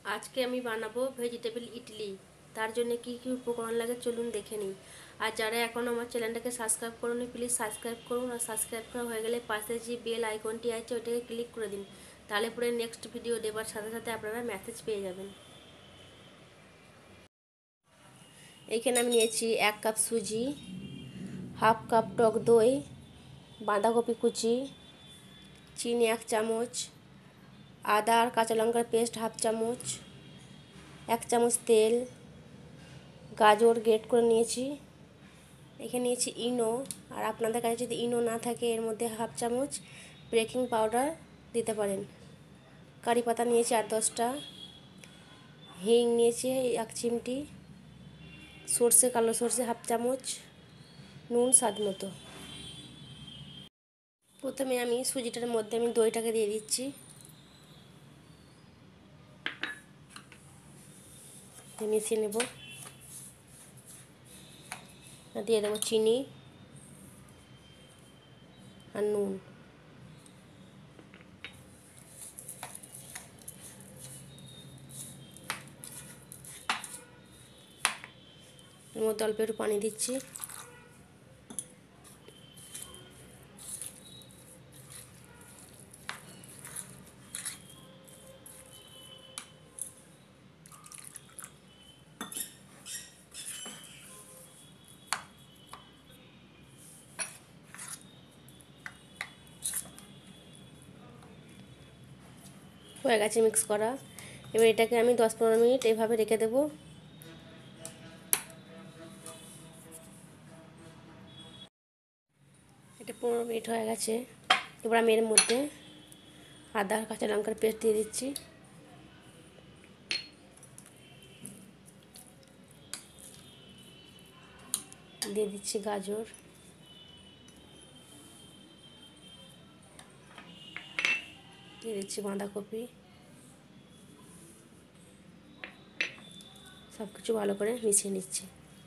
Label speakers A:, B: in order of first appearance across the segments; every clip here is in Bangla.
A: আজকে আমি বানাবো ভেজিটেবল ইডলি। তার জন্য কি কি উপকরণ লাগে চলুন দেখে নিই। আর যারা এখনও আমার চ্যানেলটাকে সাবস্ক্রাইব করুন প্লিজ সাবস্ক্রাইব করুন, আর সাবস্ক্রাইব করা হয়ে গেলে পাশে যে বেল আইকনটি আছে ওটাকে ক্লিক করে দিন, তাহলে পরে নেক্সট ভিডিও দেওয়ার সাথে সাথে আপনারা মেসেজ পেয়ে যাবেন। এইখানে আমি নিয়েছি 1 কাপ সুজি, হাফ কাপ টক দই, বাঁধাকপি কুচি, চিনি 1 চামচ, আদা আর কাঁচা লঙ্কার পেস্ট হাফ চামচ, 1 চামচ তেল, গাজর গ্রেট করে নিয়েছি, এখানে নিয়েছি ইনো। আর আপনাদের কাছে যদি ইনো না থাকে এর মধ্যে হাফ চামচ বেকিং পাউডার দিতে পারেন। কারি পাতা নিয়েছি 8-10টা, হিং নিয়েছি 1 চিমটি, সর্ষে কালো সর্ষে হাফ চামচ, নুন স্বাদ মতো। প্রথমে আমি সুজিটার মধ্যে দইটাকে দিয়ে দিচ্ছি, মিশিয়ে নেব। দিয়ে দেবো চিনি আর নুন। এর মধ্যে অল্প একটু পানি দিচ্ছি। হয়ে গেছে মিক্স করা। এবার এটাকে আমি 10-15 মিনিট এভাবে রেখে দেবো। এটা 15 মিনিট হয়ে গেছে। এবার আমি এর মধ্যে আদা কাঁচা লঙ্কার পেস্ট দিয়ে দিচ্ছি, দিয়ে দিচ্ছি গাজর, দিয়ে দিচ্ছি বাঁধাকপি। সব কিছু ভালো করে মিশিয়ে নিচ্ছি।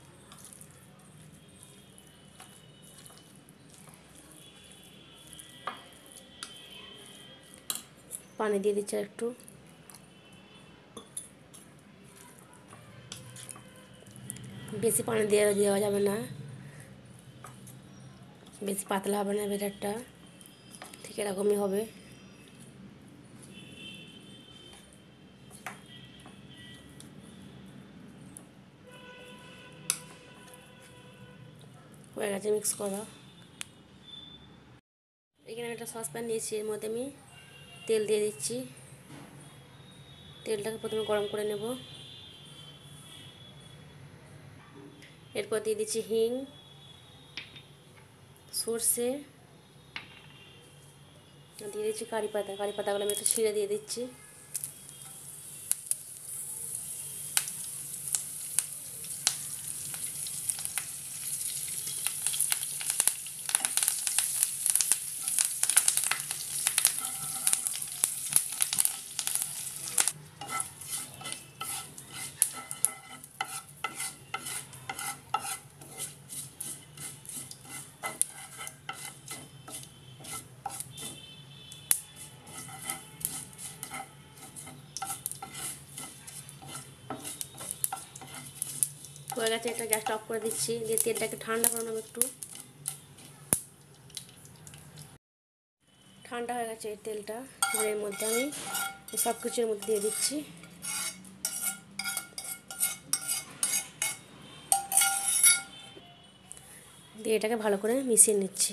A: পানি দিয়ে দিচ্ছি একটু। বেশি পানি দেওয়া যাবে না, বেশি পাতলা হবে না, ব্যাটারটা ঠিক এরকমই হবে। হয়ে গেছে মিক্স করা। এখানে আমি একটা সসপ্যান নিয়েছি, এর মধ্যে আমি তেল দিয়ে দিচ্ছি। তেলটাকে প্রথমে গরম করে নেব। এরপর দিয়ে দিচ্ছি হিং, সর্ষে, দিয়ে দিচ্ছি কারি পাতা। কারি পাতাগুলো আমি একটু ছিঁড়ে দিয়ে দিচ্ছি। হয়ে গেছে, একটা গ্যাসটা অফ করে দিচ্ছি, দিয়ে তেলটাকে ঠান্ডা করে নেবো একটু। ঠান্ডা হয়ে গেছে এই তেলটা। এর মধ্যে আমি সব কিছুর মধ্যে দিয়ে দিচ্ছি। দিয়ে এটাকে ভালো করে মিশিয়ে নিচ্ছি।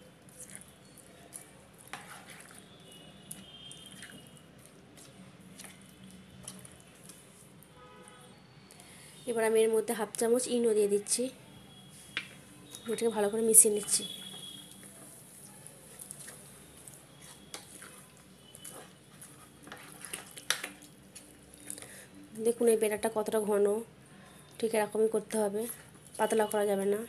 A: এবার আমি এর মধ্যে হাফ চামচ ইনো দিয়ে দিচ্ছি, এটাকে ভালো করে মিশিয়ে নিচ্ছি। দেখুন এই ব্যাটারটা কতটা ঘন, ঠিক এরকমই করতে হবে, পাতলা করা যাবে না।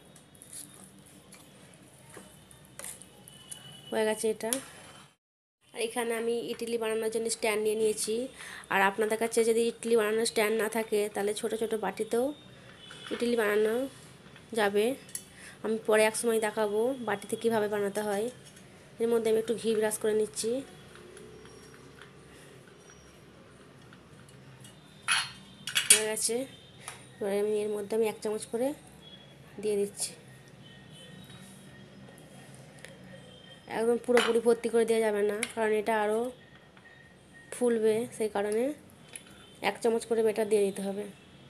A: হয়ে গেছে এটা। আর এখানে আমি ইডলি বানানোর জন্য স্ট্যান্ড নিয়ে নিয়েছি। আর আপনাদের কাছে যদি ইডলি বানানোর স্ট্যান্ড না থাকে তাহলে ছোট ছোট বাটিতেও ইডলি বানানো যাবে। আমি পরে এক সময় দেখাবো বাটিতে কীভাবে বানাতে হয়। এর মধ্যে আমি একটু ঘি ব্রাশ করে নিচ্ছি। গেছে। এবার আমি এর মধ্যে আমি 1 চামচ করে দিয়ে দিচ্ছি। একদম পুরোপুরি ভর্তি করে দেওয়া যাবে না, কারণ এটা আরও ফুলবে, সেই কারণে 1 চামচ করে ব্যাটার দিয়ে দিতে হবে।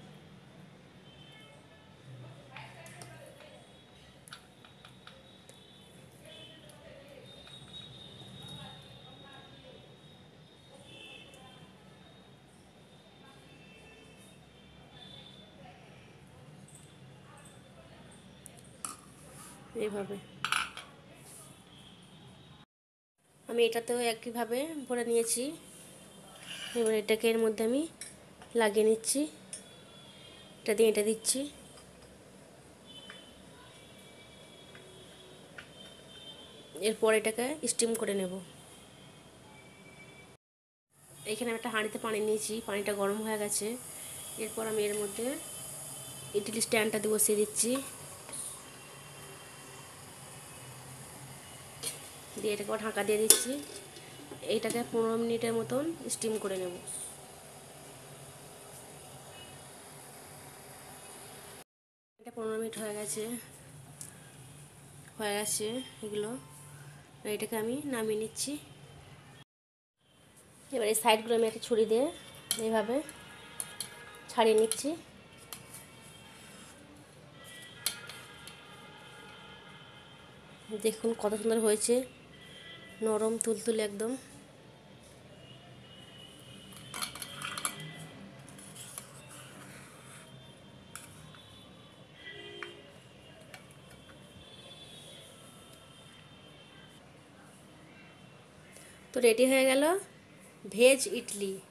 A: এইভাবে আমি এটাতেও একইভাবে ভরে নিয়েছি। এবার এটাকে এর মধ্যে আমি লাগিয়ে নিচ্ছি, এটা দিয়ে এটা দিচ্ছি। এরপর এটাকে স্টিম করে নেব। এখানে একটা হাঁড়িতে পানি নিয়েছি, পানিটা গরম হয়ে গেছে। এরপর আমি এর মধ্যে ইডলি স্ট্যান্ডটা দিয়ে বসিয়ে দিচ্ছি, দিয়ে এটাকে ঢাকা দিয়ে দিচ্ছি। এইটাকে 15 মিনিটের মতন স্টিম করে নেব। এটা 15 মিনিট হয়ে গেছে এগুলো। এটাকে আমি নামিয়ে নিচ্ছি। এবার এই সাইডগুলো আমি একটা ছুরি দিয়ে এইভাবে ছাড়িয়ে নিচ্ছি। দেখুন কত সুন্দর হয়েছে, নরম তুলতুলে একদম। তো রেডি হয়ে গেল ভেজ ইডলি।